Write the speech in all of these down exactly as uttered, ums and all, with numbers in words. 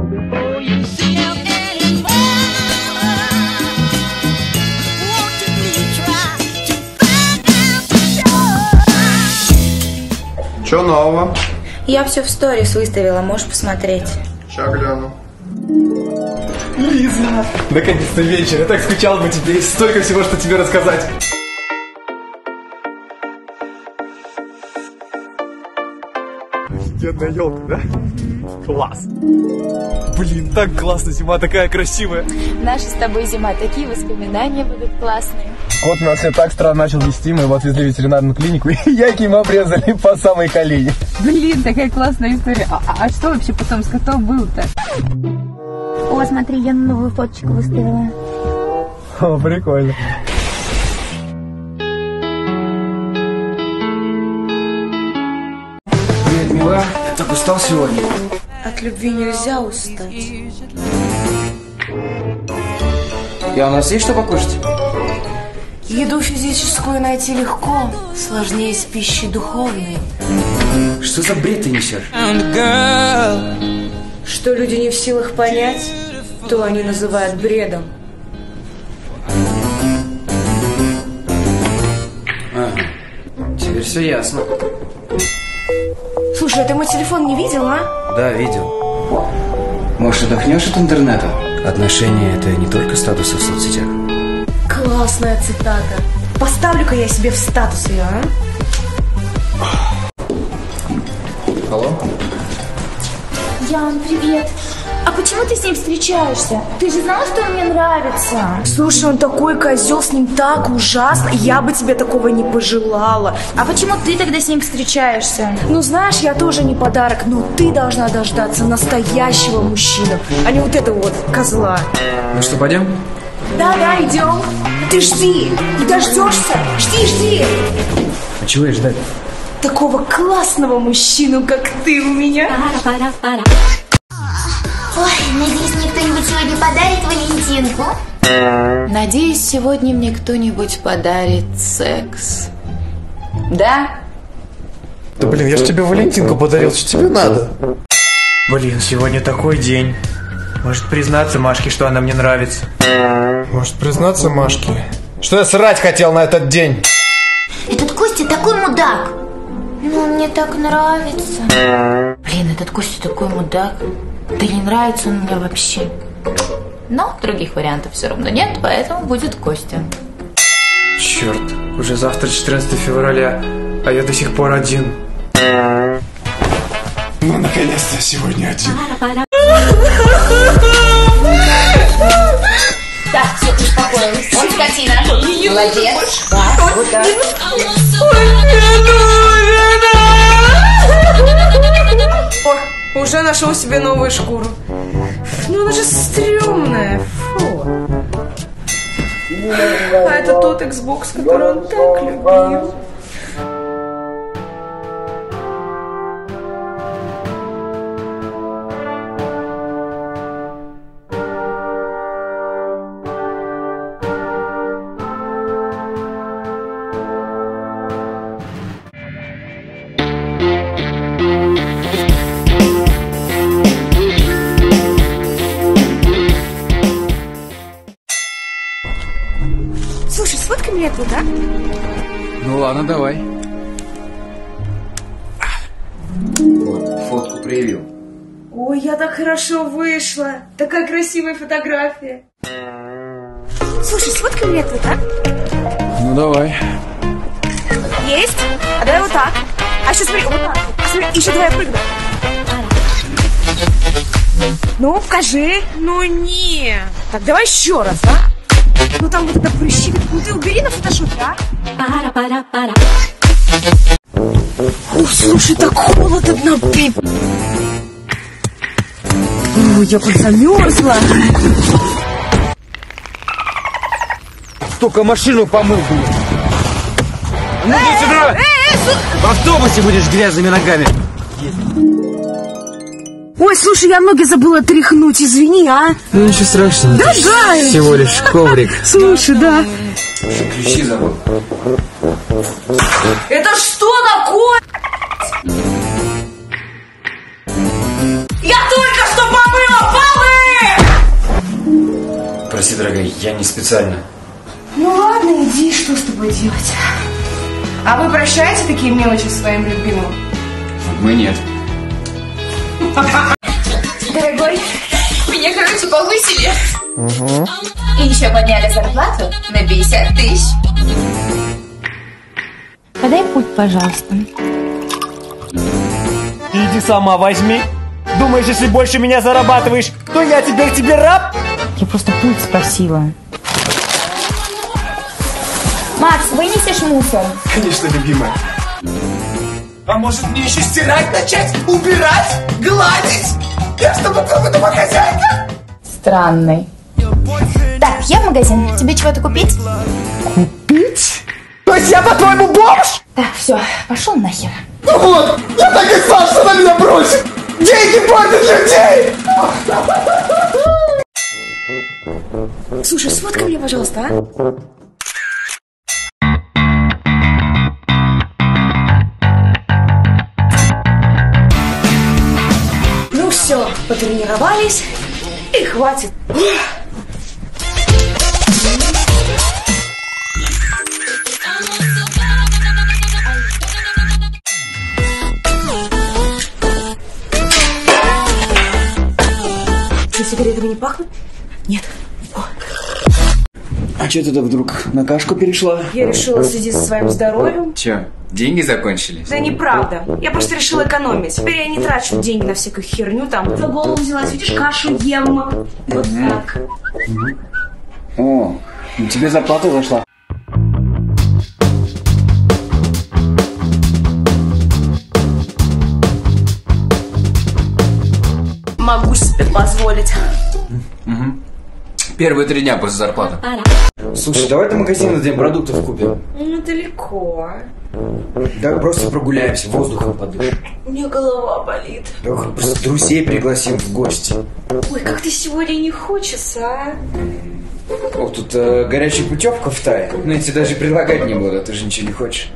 Чё нового? Я все в сторис выставила, можешь посмотреть. Ща гляну. Лиза! Наконец-то вечер, я так скучал по тебе, есть столько всего, что тебе рассказать. Офигенная елка, да? Класс! Блин, так классно, зима такая красивая. Наша с тобой зима, такие воспоминания будут классные. Кот нас все так странно начал вести, мы его отвезли в ветеринарную клинику, и яйки ему обрезали по самой колени. Блин, такая классная история. А, а, а что вообще потом с котом было-то? О, смотри, я новую фоточку выставила. О, прикольно. Привет, мила. Я так устал сегодня. От любви нельзя устать. И у нас есть что покушать? Еду физическую найти легко, сложнее с пищей духовной. Что за бред ты несешь? Что люди не в силах понять, то они называют бредом. Ага. Теперь все ясно. Слушай, а ты мой телефон не видел, а? Да, видел. Может, отдохнешь от интернета? Отношения — это не только статусы в соцсетях. Классная цитата. Поставлю-ка я себе в статус ее, а? Алло? Ян, привет. А почему ты с ним встречаешься? Ты же знала, что он мне нравится. Слушай, он такой козел, с ним так ужасно. Я бы тебе такого не пожелала. А почему ты тогда с ним встречаешься? Ну, знаешь, я тоже не подарок, но ты должна дождаться настоящего мужчину, а не вот этого вот козла. Ну что, пойдем? Да-да, идем. Ты жди, не дождешься. Жди, жди. А чего я ждать? Такого классного мужчину, как ты у меня. Ой, надеюсь, мне кто-нибудь сегодня подарит Валентинку. Надеюсь, сегодня мне кто-нибудь подарит секс. Да? Да блин, я ж тебе Валентинку подарил, что тебе надо? Блин, сегодня такой день. Может признаться Машке, что она мне нравится? Может признаться Машке, что я срать хотел на этот день? Этот Костя такой мудак. Ну, он мне так нравится. Блин, этот Костя такой мудак. Да не нравится он мне вообще. Но других вариантов все равно нет, поэтому будет Костя. Черт, уже завтра четырнадцатое февраля, а я до сих пор один. Ну, наконец-то сегодня один. Так, все, успокоилась. Вот скотина. Молодец. Да, вот так. О, уже нашел себе новую шкуру. Ну она же стрёмная. Фу. А это тот Xbox, который он так любил. Слушай, сфоткай меня тут, а? Ну ладно, давай. Вот, фотку проявил. Ой, я так хорошо вышла. Такая красивая фотография. Слушай, сфоткай меня тут, а? Ну давай. Есть? А давай вот так. А сейчас смотри, вот так. А смотри, еще давай я прыгну. Ну, покажи. Ну, не. Так, давай еще раз, а? Ну, там вот это прыщи. Ну, ты убери на фотошопе, а? Пара, пара, пара. Ух, слушай, так холодно, блин. Ой, я подзамерзла. Только машину помыл, блин. Ну, иди сюда! В автобусе будешь грязными ногами. Ой, слушай, я ноги забыла тряхнуть, извини, а? Ну ничего страшного. Да, да. Всего лишь коврик. Слушай, да. Ключи забыл. Это что такое? Я только что помыла! дорогая, я не специально. Ну ладно, иди, что с тобой делать? А вы прощаете такие мелочи своим любимым? Мы нет. Дорогой, меня, короче, повысили. Угу. И еще подняли зарплату на пятьдесят тысяч. Подай путь, пожалуйста. Иди сама возьми. Думаешь, если больше меня зарабатываешь, то я теперь тебе раб? Я просто путь спросила. Макс, вынесешь мусор? Конечно, любимая. А может мне еще стирать начать? Убирать? Гладить? Я что, только домохозяйка? Странный. Так, я в магазин. Тебе чего-то купить? Купить? То есть я, по-твоему, бомж? Так, все, пошел нахер. Ну вот, я так и знал, что она меня бросит. Деньги портят людей. Слушай, сфоткай меня, пожалуйста, а? Ну все, потренировались и хватит. Что, сигаретами не пахнут? Нет. А что ты так вдруг на кашку перешла? Я решила следить за своим здоровьем. Че, деньги закончились? Да неправда. Я просто решила экономить. Теперь я не трачу деньги на всякую херню. Там за голову взялась, видишь, кашу ем. Вот так. О, ну тебе зарплата зашла. Могу себе позволить. Угу. Первые три дня после зарплаты. Слушай, давай до магазина день продуктов купим. Ну, далеко. Да просто прогуляемся, воздухом подышим. У меня голова болит. Да просто друзей пригласим в гости. Ой, как ты сегодня не хочется, а? О, тут э, горячая путевка в Тай. Ну, я тебе даже предлагать не буду, ты же ничего не хочешь.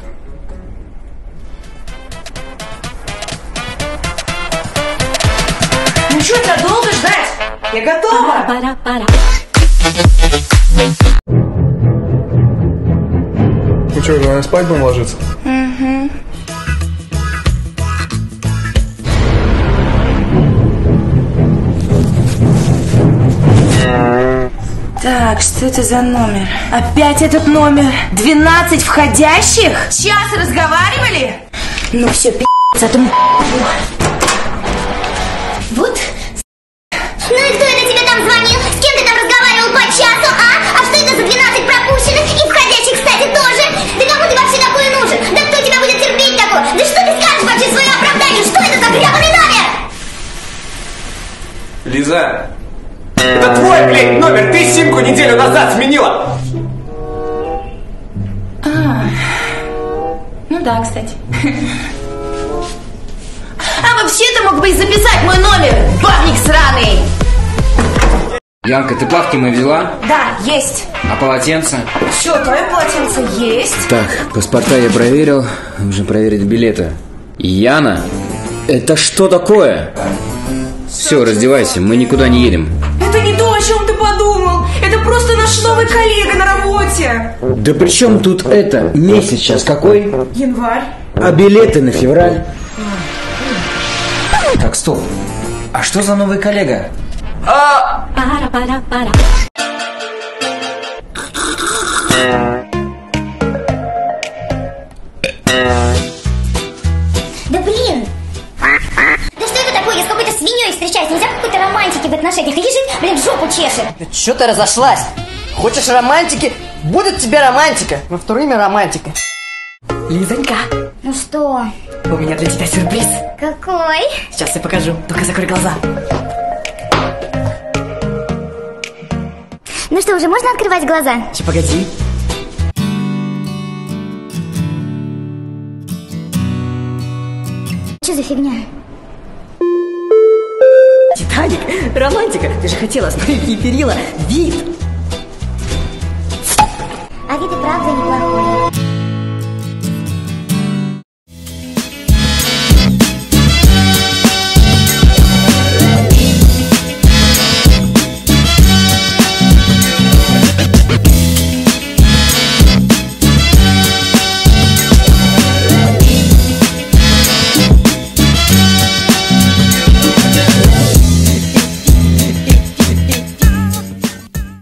Ну что, тебя долго ждать? Я готова. Пора, пора. Ну что, давай спать будем ложиться? Угу. Так, что это за номер? Опять этот номер? двенадцать входящих? Час разговаривали? Ну все, пи***ц, а то... Вот. Ну и кто это тебе там звонил? С кем ты там разговаривал по часу, а? А что это за двенадцать пропущенных? И входящих, кстати, тоже? Да кому ты вообще такой нужен? Да кто тебя будет терпеть такое? Да что ты скажешь вообще в свое оправдание? Что это за гребаный номер? Лиза, это твой, блин, номер. Ты симку неделю назад сменила. А, ну да, кстати. А вообще ты мог бы и записать мой номер, бабник сраный! Янка, ты плавки мои взяла? Да, есть. А полотенце? Все, твое полотенце есть. Так, паспорта я проверил. Нужно проверить билеты. Яна? Это что такое? Все, раздевайся, мы никуда не едем. Это не то, о чем ты подумал. Это просто наш новый коллега на работе. Да при чем тут это? Месяц сейчас какой? Январь. А билеты на февраль? Так, стоп. А что за новый коллега? Пора, пора, пора. Да блин! Да что это такое? Я с какой-то свиньей встречаюсь. Нельзя какой-то романтики в отношениях. И лежит, блин, жопу чешет. Чё ты разошлась? Хочешь романтики? Будет тебе романтика. Но второе имя романтика. Лизонька, Ну что? у меня для тебя сюрприз. Какой? Сейчас я покажу. Только закрой глаза. Ну что, уже можно открывать глаза? Че, погоди. Что за фигня? Титаник, романтика. Ты же хотела, смотри, какие перила. Вид. А вид и правда неплохой.